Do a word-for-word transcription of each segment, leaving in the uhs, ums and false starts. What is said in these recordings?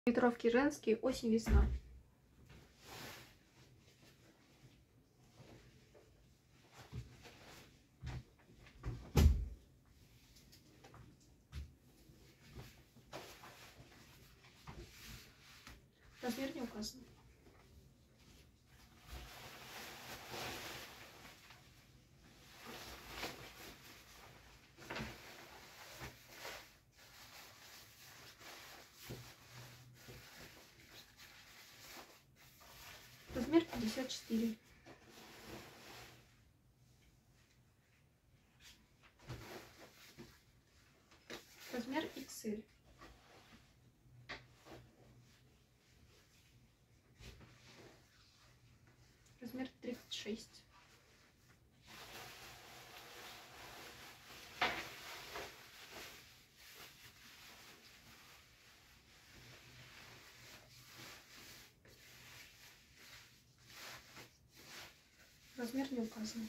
Ветровки женские, осень-весна. Размер не указан. Размер пятьдесят четыре. Размер икс эль. Размер тридцать шесть. Размер не указан.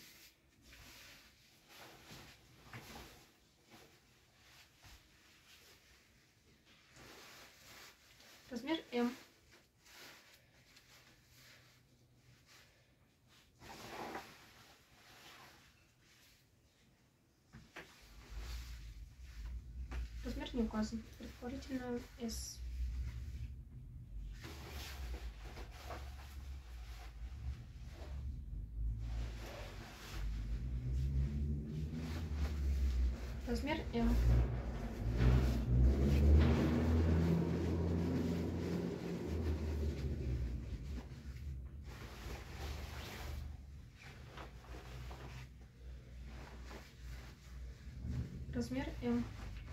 Размер эм. Размер не указан. Предположительно эс. Размер эм. Размер эм.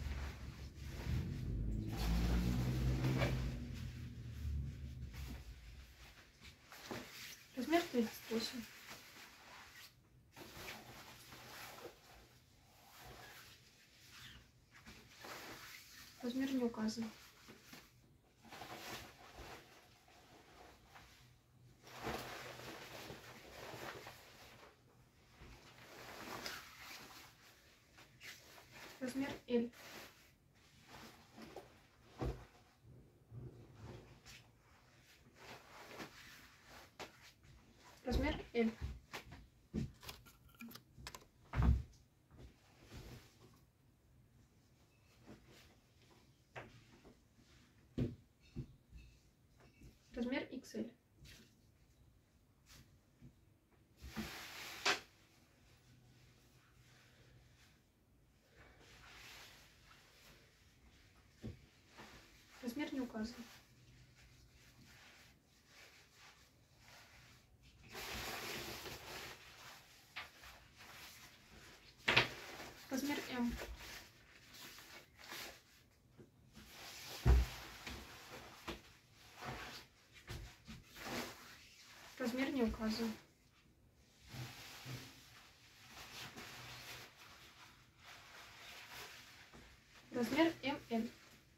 Размер тридцать восемь. Размер не указан. Размер эль. Размер эль. Размер икс эль. Размер не указан. Размер эм. Размер не указан. Размер эм эль.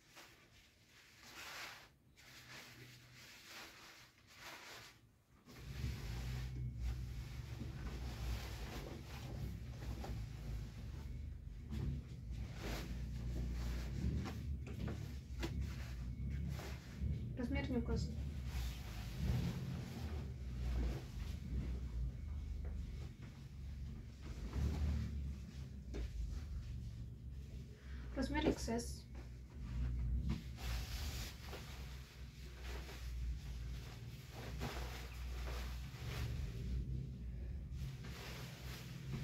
Размер не указан. Размер икс эс.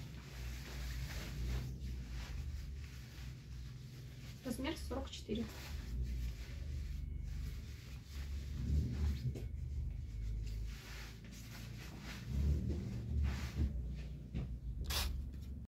Размер сорок четыре.